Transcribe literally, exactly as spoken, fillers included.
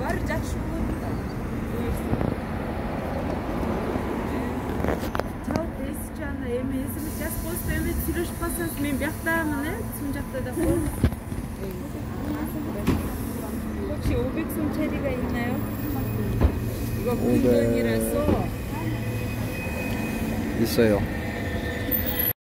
Бары жакшы болот да. Жалпы эси жана эми эсиңиз жас болсо эми сүйлөшүп калсаңыз мен бияктамын, э, сун жакта да кол. 혹시 오백 송 체리가 있나요? 이거 근근이라서 있어요.